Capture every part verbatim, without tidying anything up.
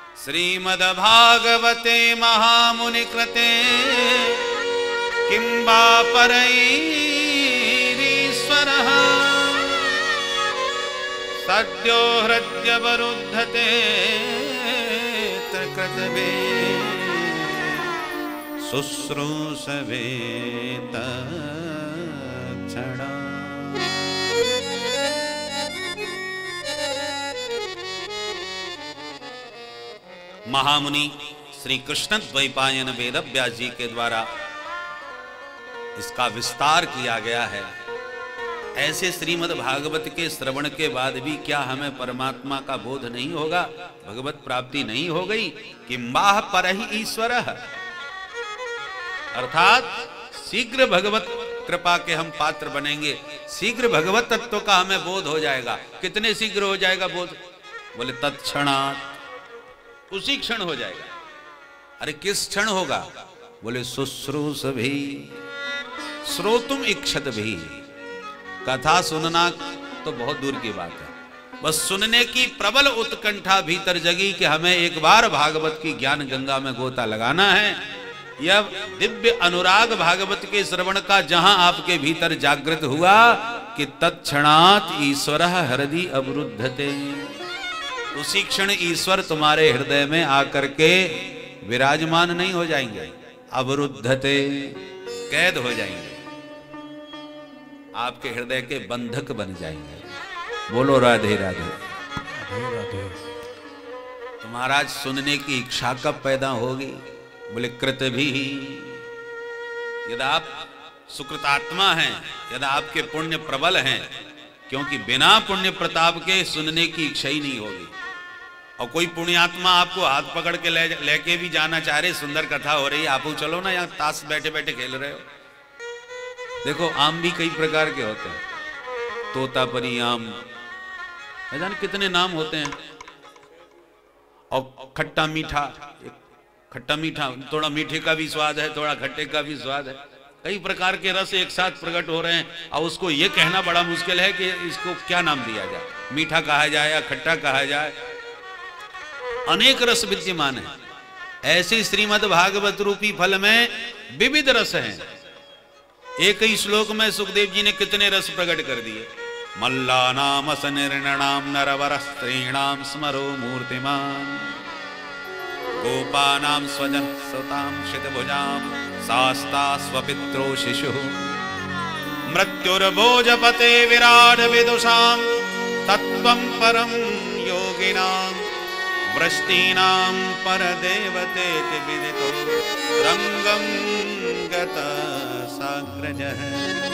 श्रीमद्भागवते महामुनि कृते किं वा परैरीश्वरः सद्यो हृद्यवरुद्धते कृतवे शुश्रूषवे तत्क्षणा। महामुनि श्री कृष्ण द्वैपायन वेद व्यास जी के द्वारा इसका विस्तार किया गया है। ऐसे श्रीमद् भागवत के श्रवण के बाद भी क्या हमें परमात्मा का बोध नहीं होगा, भगवत प्राप्ति नहीं हो गई? किंबाह परहि ईश्वरः, अर्थात शीघ्र भगवत कृपा के हम पात्र बनेंगे, शीघ्र भगवत तत्व का हमें बोध हो जाएगा। कितने शीघ्र हो जाएगा बोध? बोले तत्क्षणात्, उसी क्षण हो जाएगा। अरे किस क्षण होगा? बोले शुश्रूषभि, श्रोतुम इच्छत भी। कथा सुनना तो बहुत दूर की बात है, बस सुनने की प्रबल उत्कंठा भीतर जगी कि हमें एक बार भागवत की ज्ञान गंगा में गोता लगाना है। यह दिव्य अनुराग भागवत के श्रवण का जहां आपके भीतर जागृत हुआ कि तत्क्षणात् ईश्वरः हृदि अवरुद्धते, उसी क्षण ईश्वर तुम्हारे हृदय में आकर के विराजमान नहीं हो जाएंगे, अवरुद्धते, कैद हो जाएंगे, आपके हृदय के बंधक बन जाएंगे। बोलो राधे राधे राधे। तो महाराज सुनने की इच्छा कब पैदा होगी? बोले कृत भी, यदि आप सुकृतात्मा हैं, यदि आपके पुण्य प्रबल हैं, क्योंकि बिना पुण्य प्रताप के सुनने की इच्छा ही नहीं होगी। और कोई पुण्यात्मा आपको हाथ पकड़ के ले लेके भी जाना चाह रहे, सुंदर कथा हो रही है, आप चलो ना, यहाँ ताश बैठे बैठे खेल रहे हो। देखो आम भी कई प्रकार के होते हैं, तोतापरी आम, जाने कितने नाम होते हैं। और खट्टा मीठा, खट्टा मीठा, थोड़ा मीठे का भी स्वाद है, थोड़ा खट्टे का भी स्वाद है। कई प्रकार के रस एक साथ प्रकट हो रहे हैं और उसको ये कहना बड़ा मुश्किल है कि इसको क्या नाम दिया जाए, मीठा कहा जाए या खट्टा कहा जाए। अनेक रस विद्यमान है। ऐसे श्रीमद् भागवत रूपी फल में विविध रस हैं। एक ही श्लोक में सुखदेव जी ने कितने रस प्रकट कर दिए। मल्लानाम असनिर्णनाम नरवर स्त्रीणाम स्मरो मूर्तिमान, गोपानाम स्वजन सुताम शितभुजाम शास्ता स्वपित्रो शिशु, मृत्युर्भोजपते विराट विदुषाम तत्वं परम योगिनाम, वृष्टीनां परदेवते विदितो रंगं गता साग्रजः।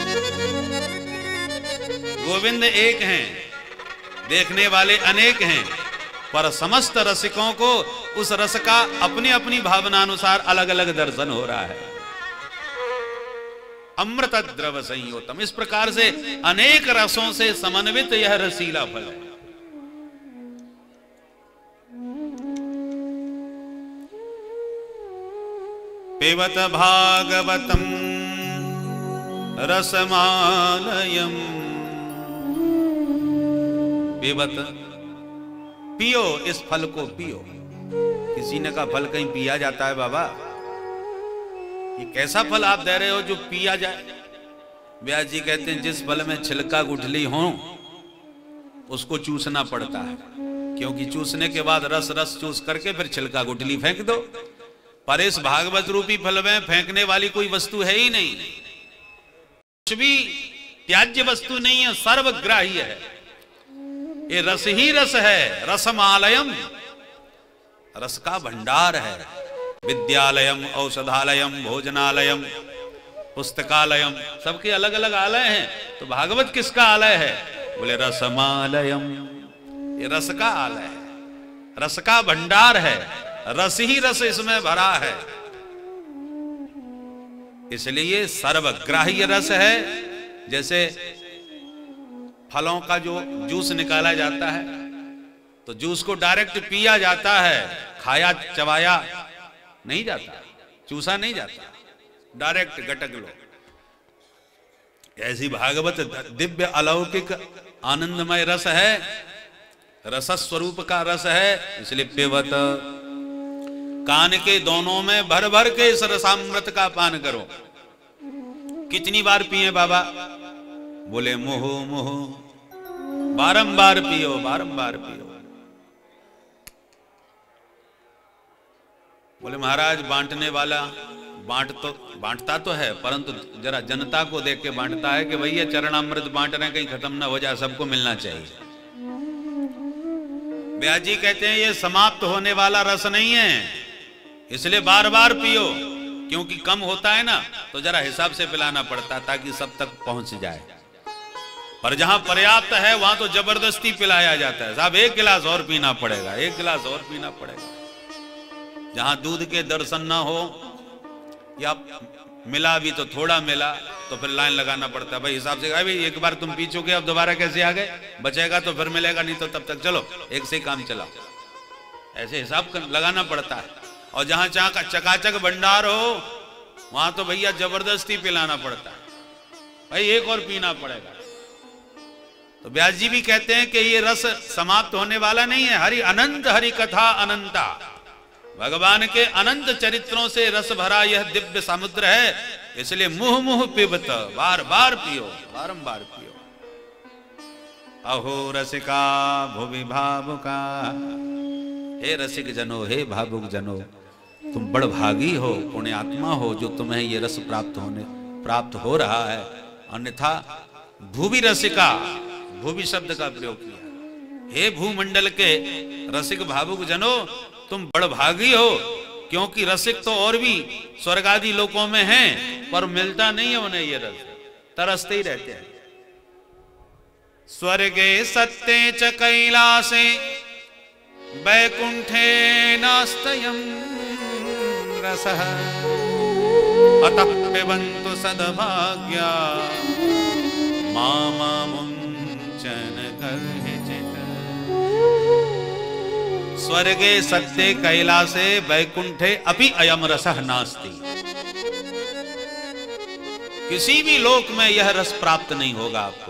गोविंद एक हैं, देखने वाले अनेक हैं, पर समस्त रसिकों को उस रस का अपनी अपनी भावनानुसार अलग अलग दर्शन हो रहा है। अमृत द्रव संयोतम, इस प्रकार से अनेक रसों से समन्वित यह रसीला फल है। पिबत भागवतम रसमालयम, पिबत, पियो, इस फल को पियो। किसी ने कहा फल कहीं पिया जाता है बाबा? ये कैसा फल आप दे रहे हो जो पिया जाए? व्यास जी कहते हैं जिस फल में छिलका गुठली हो उसको चूसना पड़ता है, क्योंकि चूसने के बाद रस रस चूस करके फिर छिलका गुठली फेंक दो। पर इस भागवत रूपी फल में फेंकने वाली कोई वस्तु है ही नहीं, कुछ भी त्याज्य वस्तु नहीं है, सर्वग्राही है। ये रस ही रस है, रसमालयम, रस का भंडार है। विद्यालयम, औषधालयम, भोजनालयम, पुस्तकालयम, सबके अलग अलग आलय हैं। तो भागवत किसका आलय है? बोले रसमालयम, ये रस का आलय है, रस का भंडार है, रस ही रस इसमें भरा है। इसलिए सर्वग्राह्य रस है। जैसे फलों का जो जूस निकाला जाता है तो जूस को डायरेक्ट पिया जाता है, खाया चबाया नहीं जाता, चूसा नहीं जाता, डायरेक्ट गटक लो। ऐसी भागवत दिव्य अलौकिक आनंदमय रस है, रस स्वरूप का रस है। इसलिए पिबत कान के दोनों में भर भर के इस रसामृत का पान करो। कितनी बार पिए बाबा? बोले मुहु मुहु, बारंबार पियो, बारंबार पियो। बोले महाराज बांटने वाला बांट तो बांटता तो है, परंतु जरा जनता को देख के बांटता है कि भैया चरणामृत बांट रहे हैं, कहीं खत्म ना हो जाए, सबको मिलना चाहिए। व्यास जी कहते हैं ये समाप्त होने वाला रस नहीं है, इसलिए बार बार पियो, क्योंकि कम होता है ना तो जरा हिसाब से पिलाना पड़ता है ताकि सब तक पहुंच जाए। पर जहां पर्याप्त है वहां तो जबरदस्ती पिलाया जाता है, साहब एक गिलास और पीना पड़ेगा, एक गिलास और पीना पड़ेगा। जहां दूध के दर्शन ना हो या मिला भी तो थोड़ा मिला तो फिर लाइन लगाना पड़ता है, भाई हिसाब से, भाई एक बार तुम पी चुके अब दोबारा कैसे आ गए, बचेगा तो फिर मिलेगा, नहीं तो तब तक चलो एक से काम चलाओ, ऐसे हिसाब लगाना पड़ता है। और जहां चाह चकाचक भंडार हो वहां तो भैया जबरदस्ती पिलाना पड़ता है, भाई एक और पीना पड़ेगा। तो व्यास जी भी कहते हैं कि ये रस समाप्त होने वाला नहीं है। हरि अनंत हरि कथा अनंता, भगवान के अनंत चरित्रों से रस भरा यह दिव्य समुद्र है, इसलिए मुह मुह पिबत, बार बार पियो, बारंबार पियो। अहो रसिका भुवि भावुका, हे रसिक जनो, हे भावुक जनो, तुम बड़ भागी हो, पुण्यात्मा हो जो तुम्हें ये रस प्राप्त होने प्राप्त हो रहा है। अन्यथा भूवि रसिका, भूवि शब्द का प्रयोग किया, हे भूमंडल के रसिक भावुक जनो तुम बड़ भागी हो, क्योंकि रसिक तो और भी स्वर्ग आदि लोकों में हैं, पर मिलता नहीं है उन्हें ये रस, तरसते ही रहते हैं। स्वर्गे सत्ते च कैलासे वैकुंठे नास्तयं रसः, अतः पिबन्तु सद्भाग्या मामुञ्चन कर्हिचित्। स्वर्गे सत्ते कैलासे वैकुंठे अपि अयम रसः नास्ति, किसी भी लोक में यह रस प्राप्त नहीं होगा आपको।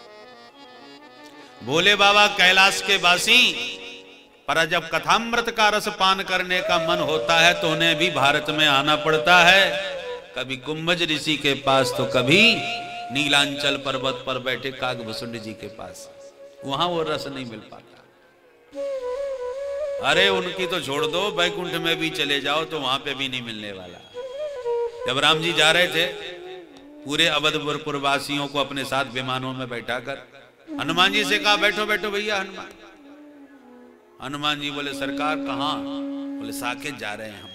भोले बाबा कैलाश के वासी, पर जब कथामृत का रस पान करने का मन होता है तो उन्हें भी भारत में आना पड़ता है, कभी कुंभज ऋषि के पास तो कभी नीलांचल पर्वत पर बैठे कागभूषुंड जी के पास, वहां वो रस नहीं मिल पाता। अरे उनकी तो छोड़ दो, बैकुंठ में भी चले जाओ तो वहां पे भी नहीं मिलने वाला। जब राम जी जा रहे थे पूरे अवधपुर वासियों को अपने साथ विमानों में बैठाकर, हनुमान जी से कहा बैठो बैठो भैया हनुमान। हनुमान जी बोले सरकार कहां? बोले साकेत जा रहे हैं हम,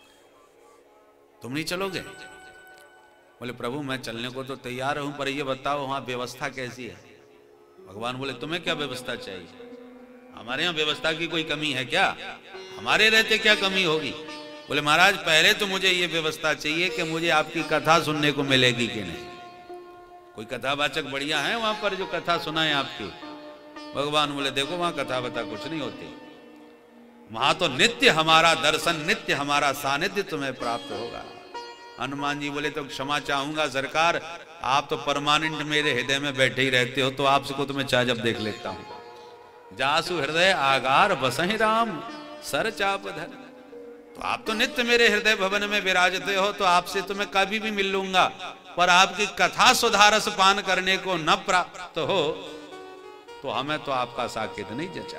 तुम नहीं चलोगे? बोले प्रभु मैं चलने को तो तैयार हूं, पर ये बताओ वहां व्यवस्था कैसी है? भगवान बोले तुम्हें क्या व्यवस्था चाहिए? हमारे यहाँ व्यवस्था की कोई कमी है क्या? हमारे रहते क्या कमी होगी? बोले महाराज पहले तो मुझे ये व्यवस्था चाहिए कि मुझे आपकी कथा सुनने को मिलेगी कि नहीं। कोई कथावाचक बढ़िया है वहां पर जो कथा सुनाए आपकी? भगवान बोले देखो वहां कथा बता कुछ नहीं होती, वहां तो नित्य हमारा दर्शन, नित्य हमारा सानिध्य तुम्हें प्राप्त होगा। हनुमान जी बोले तो क्षमा चाहूंगा सरकार, आप तो परमानेंट मेरे हृदय में बैठे ही रहते हो, तो आपसे को तुम्हें चाहे जब देख लेता हूं। जासु हृदय आगार बसहि राम सर चाप धर, तो आप तो नित्य मेरे हृदय भवन में विराजते हो, तो आपसे तो मैं कभी भी मिल लूंगा, पर आपकी कथा सुधारस पान करने को न प्राप्त हो तो हमें तो आपका साकेत नहीं जचा।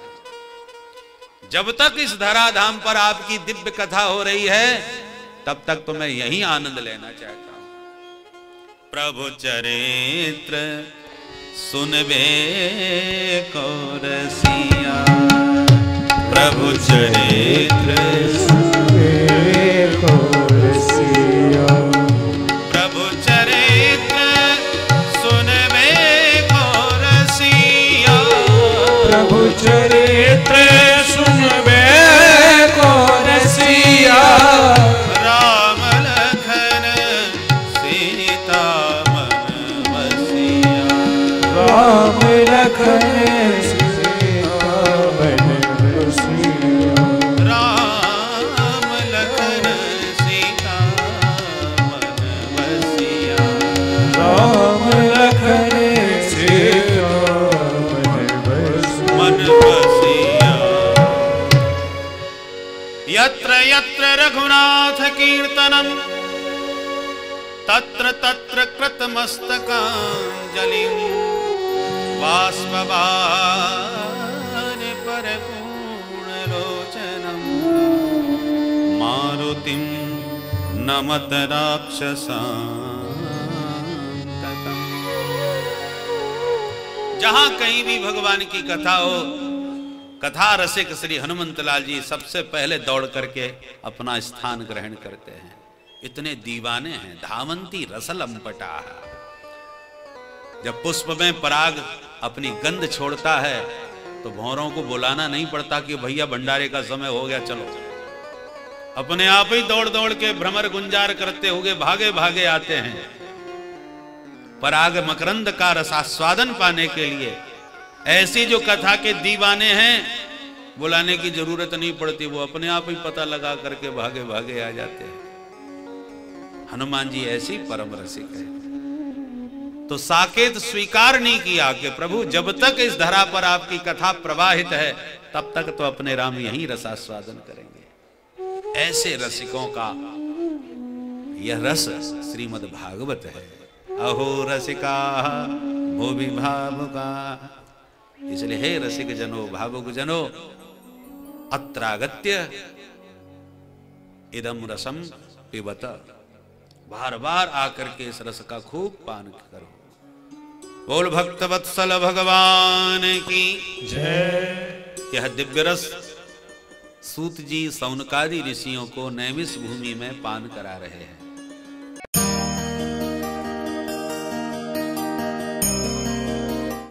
जब तक इस धराधाम पर आपकी दिव्य कथा हो रही है तब तक तो मैं यही आनंद लेना चाहता हूं। प्रभु चरित्र सुनबे को रसिया, प्रभु चरित्र सुनबे को रसिया, प्रभु चरित्र सुनबे को रसिया, प्रभु चरित्र सुनबे को रसिया, राम लखन सीता मन बसिया, राम लखन सीता मन बसिया, राम यत्र यत्र रघुनाथ कीर्तनम तत्र तत्र कृतमस्तकांजलिं बाष्पवारि परिपूर्णलोचनं मारुतिं नमत राक्षसान्तकम्। जहां कहीं भी भगवान की कथा हो, कथा रसिक श्री हनुमंतलाल जी सबसे पहले दौड़ करके अपना स्थान ग्रहण करते हैं। इतने दीवाने हैं। धावंती रसलंपटा। जब पुष्प में पराग अपनी गंध छोड़ता है तो भौरों को बुलाना नहीं पड़ता कि भैया भंडारे का समय हो गया चलो, अपने आप ही दौड़ दौड़ के भ्रमर गुंजार करते हुए भागे भागे आते हैं। पराग मकरंद का रसास्वादन पाने के लिए ऐसी जो कथा के दीवाने हैं, बुलाने की जरूरत नहीं पड़ती, वो अपने आप ही पता लगा करके भागे भागे आ जाते हैं। हनुमान जी ऐसी परम रसिक है। तो साकेत स्वीकार नहीं किया कि प्रभु जब तक इस धरा पर आपकी कथा प्रवाहित है तब तक तो अपने राम यहीं रसास्वादन करेंगे। ऐसे रसिकों का यह रस श्रीमद् भागवत है। अहो रसिका भुवि भावुका। इसलिए हे रसिक जनो भावुक जनो अत्रागत्य इदम रसम पिबत। बार बार आकर के इस रस का खूब पान करो। बोल भक्त वत्सल भगवान की जय। यह दिव्य रस सूत जी सौनकादि ऋषियों को नैमिष भूमि में पान करा रहे हैं।